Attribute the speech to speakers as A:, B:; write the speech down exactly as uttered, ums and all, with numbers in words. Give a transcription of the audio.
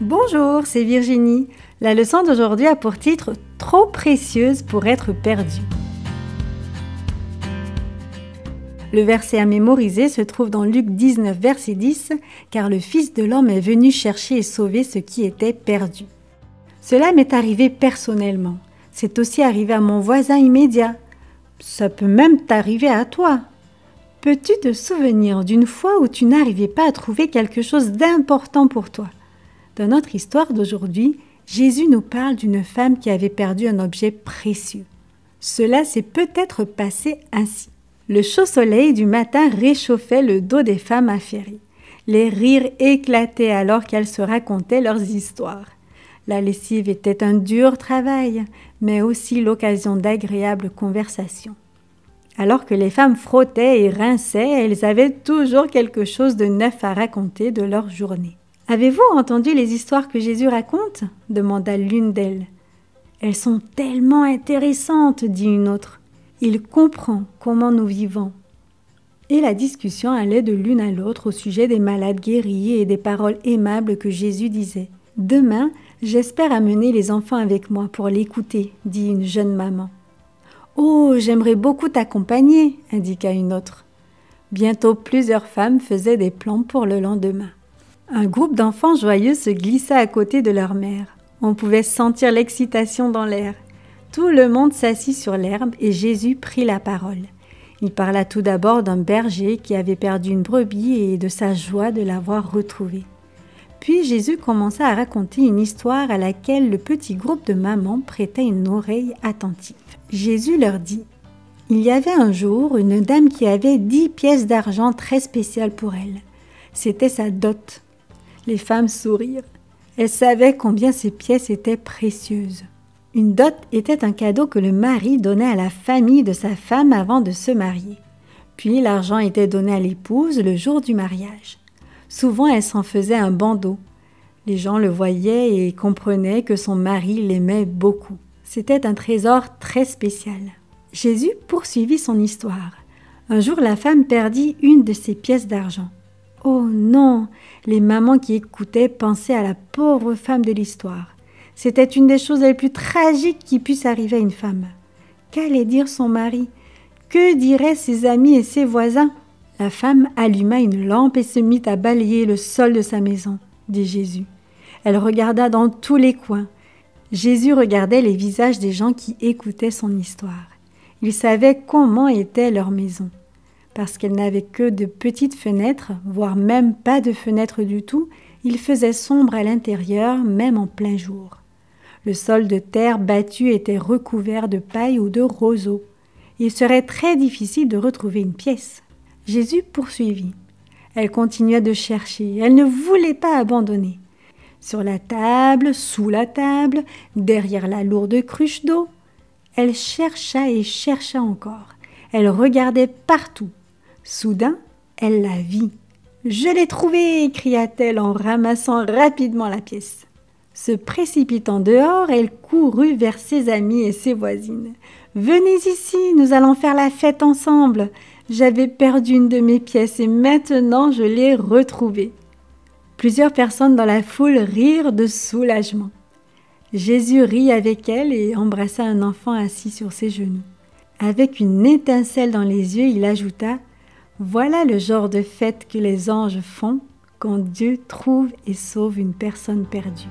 A: Bonjour, c'est Virginie. La leçon d'aujourd'hui a pour titre « Trop précieuse pour être perdue ». Le verset à mémoriser se trouve dans Luc dix-neuf, verset dix, « Car le Fils de l'homme est venu chercher et sauver ce qui était perdu. » Cela m'est arrivé personnellement. C'est aussi arrivé à mon voisin immédiat. Ça peut même t'arriver à toi. Peux-tu te souvenir d'une fois où tu n'arrivais pas à trouver quelque chose d'important pour toi? Dans notre histoire d'aujourd'hui, Jésus nous parle d'une femme qui avait perdu un objet précieux. Cela s'est peut-être passé ainsi. Le chaud soleil du matin réchauffait le dos des femmes affairées. Les rires éclataient alors qu'elles se racontaient leurs histoires. La lessive était un dur travail, mais aussi l'occasion d'agréables conversations. Alors que les femmes frottaient et rinçaient, elles avaient toujours quelque chose de neuf à raconter de leur journée. « Avez-vous entendu les histoires que Jésus raconte ?» demanda l'une d'elles. « Elles sont tellement intéressantes, » dit une autre. « Il comprend comment nous vivons. » Et la discussion allait de l'une à l'autre au sujet des malades guéris et des paroles aimables que Jésus disait. « Demain, j'espère amener les enfants avec moi pour l'écouter, » dit une jeune maman. « Oh, j'aimerais beaucoup t'accompagner, » indiqua une autre. Bientôt, plusieurs femmes faisaient des plans pour le lendemain. Un groupe d'enfants joyeux se glissa à côté de leur mère. On pouvait sentir l'excitation dans l'air. Tout le monde s'assit sur l'herbe et Jésus prit la parole. Il parla tout d'abord d'un berger qui avait perdu une brebis et de sa joie de l'avoir retrouvée. Puis Jésus commença à raconter une histoire à laquelle le petit groupe de mamans prêtait une oreille attentive. Jésus leur dit « Il y avait un jour une dame qui avait dix pièces d'argent très spéciales pour elle. C'était sa dot. » Les femmes sourirent. Elles savaient combien ces pièces étaient précieuses. Une dot était un cadeau que le mari donnait à la famille de sa femme avant de se marier. Puis l'argent était donné à l'épouse le jour du mariage. Souvent, elle s'en faisait un bandeau. Les gens le voyaient et comprenaient que son mari l'aimait beaucoup. C'était un trésor très spécial. Jésus poursuivit son histoire. Un jour, la femme perdit une de ses pièces d'argent. Oh non! Les mamans qui écoutaient pensaient à la pauvre femme de l'histoire. C'était une des choses les plus tragiques qui puissent arriver à une femme. Qu'allait dire son mari? Que diraient ses amis et ses voisins? La femme alluma une lampe et se mit à balayer le sol de sa maison, dit Jésus. Elle regarda dans tous les coins. Jésus regardait les visages des gens qui écoutaient son histoire. Il savait comment était leur maison. Parce qu'elle n'avait que de petites fenêtres, voire même pas de fenêtres du tout, il faisait sombre à l'intérieur, même en plein jour. Le sol de terre battue était recouvert de paille ou de roseaux. Il serait très difficile de retrouver une pièce. Jésus poursuivit. Elle continua de chercher, elle ne voulait pas abandonner. Sur la table, sous la table, derrière la lourde cruche d'eau. Elle chercha et chercha encore. Elle regardait partout. Soudain, elle la vit. « Je l'ai trouvée !» cria-t-elle en ramassant rapidement la pièce. Se précipitant dehors, elle courut vers ses amies et ses voisines. « Venez ici, nous allons faire la fête ensemble. J'avais perdu une de mes pièces et maintenant je l'ai retrouvée. » Plusieurs personnes dans la foule rirent de soulagement. Jésus rit avec elle et embrassa un enfant assis sur ses genoux. Avec une étincelle dans les yeux, il ajouta « Voilà le genre de fête que les anges font quand Dieu trouve et sauve une personne perdue. »